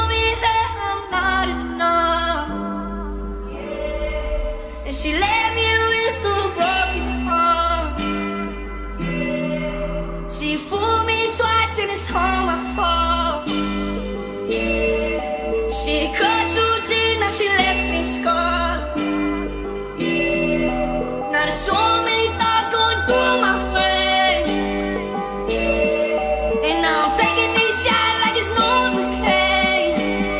me that I'm not enough, and she left me with a broken heart. She fooled me twice and it's all my fault. She cut too deep, now she left me scarred. Now there's so many thoughts going through my brain, and now I'm taking these shots like it's Novocaine.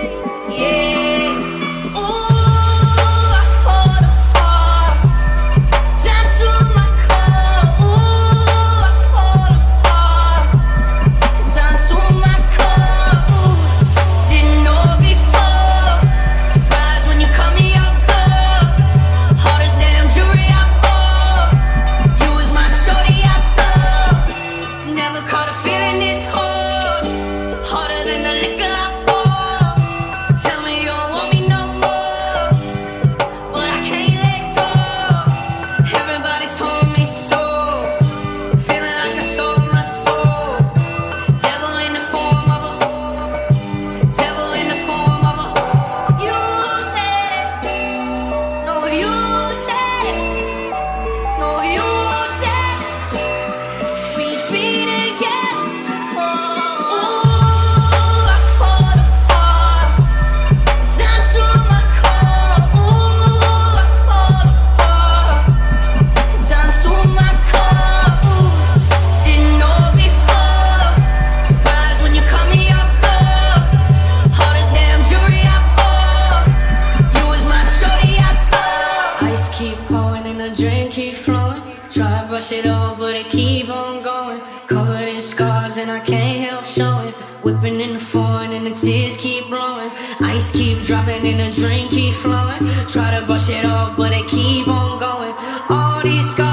Yeah, ooh, I fall apart, down to my core. Ooh, I fall apart, down to my core. Ooh, didn't know before, surprised when you cut me off, girl. Hardest damn jewelry I bought, you was my shorty I thought. Never caught a feeling this hard, harder than the liquor I pour. Tell me you don't want me no more, but I can't let go. Everybody told me so, feeling like I sold my soul. Devil in the form of a, devil in the form of a. You said it, no you said it, no you said it, we'd be together. Oh, ooh, I fall apart, down to my core. Ooh, I fall apart, down to my core. Ooh, didn't know before, surprised when you cut me off, girl. Hardest damn jewelry I bought, you was my shorty I thought. Ice keep pouring and the drink keep flowing. Try to brush it off, but it keep on going. Covered in scars and I can't help showing. Whipping in the foreign and the tears keep blowing. Ice keep dropping and the drink keep flowing. Try to brush it off, but it keep on going. All these scars